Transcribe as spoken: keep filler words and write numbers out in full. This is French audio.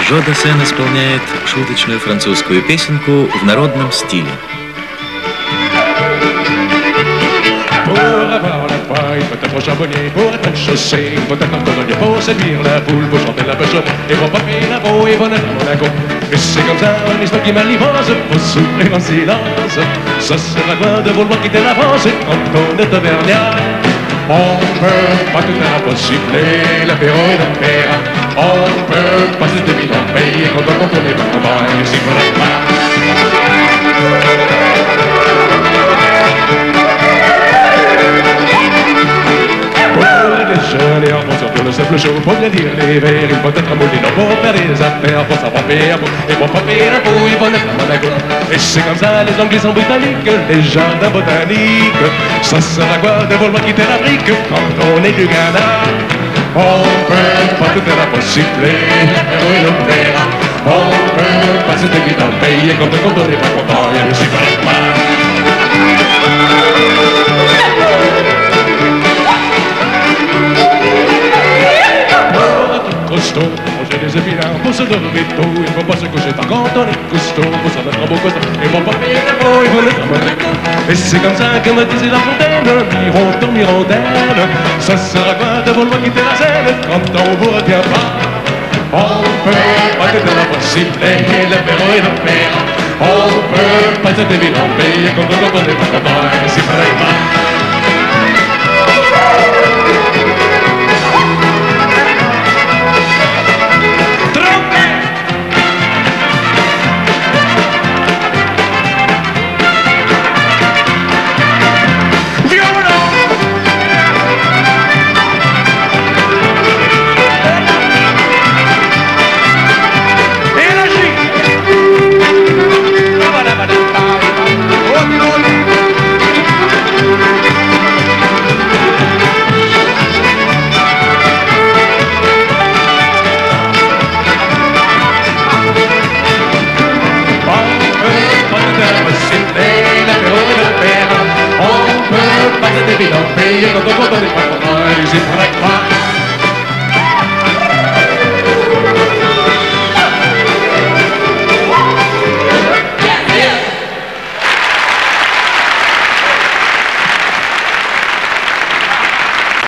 Жо Дассен исполняет шуточную французскую песенку в народном стиле. Pour avoir la paille, peut-être charbonnier, pour être chaussé, peut-être un colonnier, pour séduire la foule, pour chanter la pêche, et pour paper la peau, et pour naître à Monaco. Et c'est comme ça, une histoire qui m'alivance, pour souffrir en silence. Ça sert à quoi de vouloir quitter la France, quand on est auvergnat? On peut pas tout faire impossible, l'apéro et l'opéra. On peut pas se deviner en pays, quand on n'est pas content, et si vous n'êtes pas. Jeunes et enfants sur le simple show, pour bien dire les vers, il faut être moulin pour faire des affaires, pour savoir payer un pot, et pour pas payer un pot, il faut être à Monaco. Et c'est comme ça, les Anglais sont britanniques, les jardins botaniques. Ça sert à quoi de vouloir quitter l'Afrique quand on est du Ghana? On peut pas tout faire impossible, l'apéro et l'opéra. On peut pas se déguiser dans le pays, quand on n'est pas content, il y a le super costaud, manger des épinards pour se lever tôt. Il faut pas se coucher tard quand on est costaud, faut s'en mettre un beau costaud. Il faut pas payer la peau, il faut le faire. Et c'est comme ça que me disait La Fontaine, mironton, mirontaine. Ça sert à quoi de vouloir quitter la scène quand on vous retient pas? On peut pas être impossible, l'apéro et l'opéra. On peut pas être évident, payer quand on n'est pas content, et c'est pareil pas. On peut pas être évident, payer quand on n'est pas content, et c'est pas